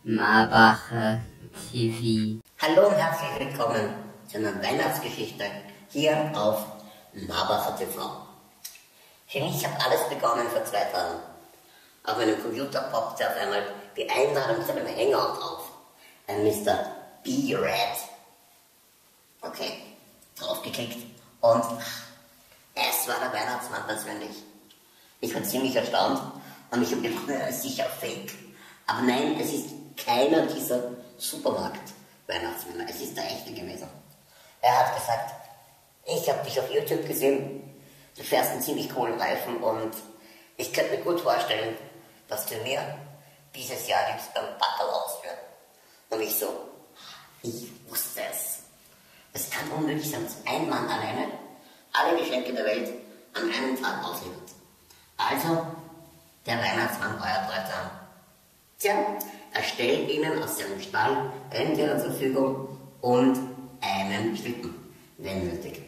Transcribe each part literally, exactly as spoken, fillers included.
Marbacher T V. Hallo und herzlich willkommen zu einer Weihnachtsgeschichte hier auf Marbacher T V. Für mich hat alles begonnen vor zwei Tagen. Auf meinem Computer poppte auf einmal die Einladung zu einem Hangout auf. Ein Mister B-Red. Okay, draufgeklickt und es war der Weihnachtsmann persönlich. Ich war ziemlich erstaunt und ich habe gedacht, na, ist sicher fake. Aber nein, es ist keiner dieser Supermarkt-Weihnachtsmänner. Es ist der echte gewesen. Er hat gesagt, ich habe dich auf YouTube gesehen, du fährst einen ziemlich coolen Reifen und ich könnte mir gut vorstellen, dass du mir dieses Jahr gibst beim Backerl ausführen. Und ich so, ich wusste es. Es kann unmöglich sein, dass ein Mann alleine alle Geschenke der Welt an einem Tag ausliefert. Also, der Weihnachtsmann euer Treuter. Tja, er stellt ihnen aus seinem Stall Rentiere zur Verfügung und einen Schlitten, wenn nötig.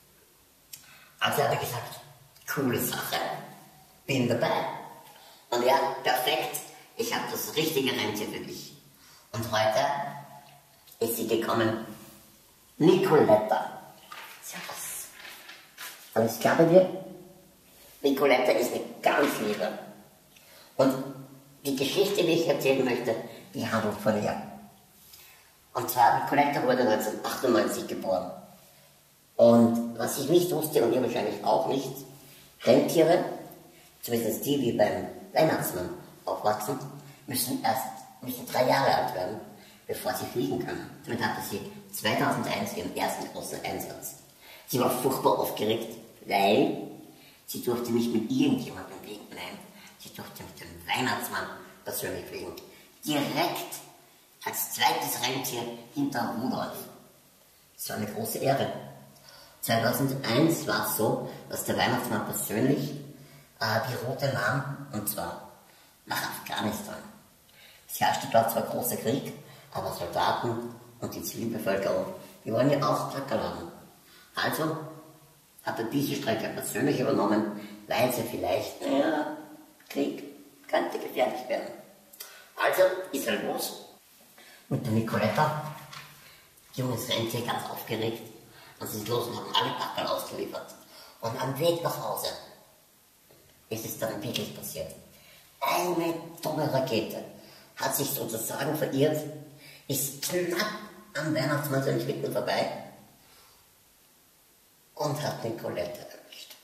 Also habe ich gesagt, coole Sache, bin dabei. Und ja, perfekt, ich habe das richtige Rentier für dich. Und heute ist sie gekommen, Nicoletta. Servus. Und ich glaube dir, Nicoletta ist eine ganz liebe. Und die Geschichte, die ich erzählen möchte, die handelt von ihr. Und zwar, Nicoletta wurde neunzehnhundertachtundneunzig geboren. Und was ich nicht wusste und ihr wahrscheinlich auch nicht, Rentiere, zumindest die, die beim Weihnachtsmann aufwachsen, müssen erst müssen drei Jahre alt werden, bevor sie fliegen können. Damit hatte sie zweitausendeins ihren ersten großen Einsatz. Sie war furchtbar aufgeregt, weil sie durfte nicht mit irgendjemandem fliegen, nein, sie durfte mit dem Weihnachtsmann persönlich fliegen. Direkt als zweites Rentier hinter Rudolf. Das war eine große Ehre. zweitausendeins war es so, dass der Weihnachtsmann persönlich äh, die Route nahm, und zwar nach Afghanistan. Es herrschte dort zwar großer Krieg, aber Soldaten und die Zivilbevölkerung, die wollen ja auch Trucker haben. Also hat er diese Strecke persönlich übernommen, weil sie vielleicht, naja, Krieg könnte gefährlich werden. Also ist er los mit der Nicoletta, junges Rentier, ganz aufgeregt, und sie ist los und haben alle Packerl ausgeliefert. Und am Weg nach Hause ist es dann wirklich passiert. Eine dumme Rakete hat sich sozusagen verirrt, ist knapp am Weihnachtsmann seinen Schlitten vorbei und hat Nicoletta erwischt.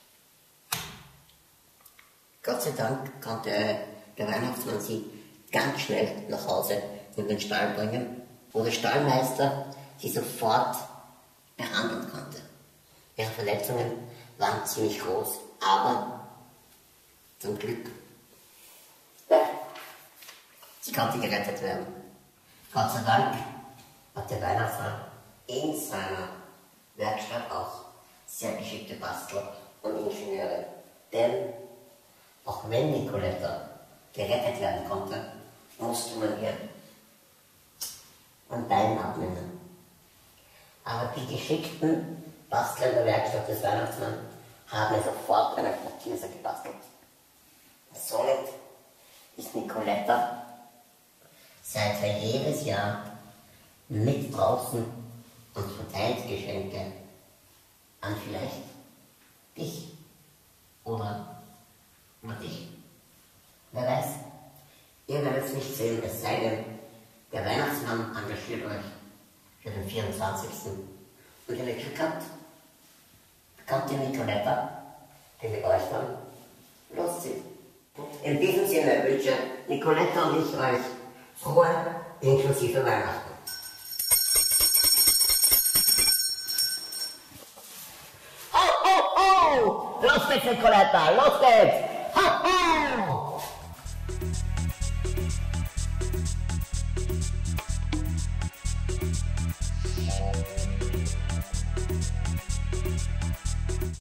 Gott sei Dank konnte der Weihnachtsmann sie ganz schnell nach Hause in den Stall bringen, wo der Stallmeister sie sofort behandeln konnte. Ihre Verletzungen waren ziemlich groß, aber zum Glück, ja, sie konnte gerettet werden. Gott sei Dank hat der Weihnachtsmann in seiner Werkstatt auch sehr geschickte Bastler und Ingenieure. Denn auch wenn Nicoletta gerettet werden konnte, musste man ihr ein Bein abnehmen. Aber die geschickten Bastler in der Werkstatt des Weihnachtsmanns haben ihr sofort eine Prothese gebastelt. Somit ist Nicoletta seither jedes Jahr mit draußen und verteilt Geschenke an vielleicht dich oder an dich. Wer weiß, ihr werdet es nicht sehen, es sei denn, der Weihnachtsmann engagiert euch für den vierundzwanzigsten Und wenn ihr Glück habt, bekommt ihr Nicoletta, die mit euch dann loszieht. In diesem Sinne wünsche Nicoletta und ich euch frohe, inklusive Weihnachten. Ho, ho, ho! Los geht's, Nicoletta, los geht's! Ho, ho!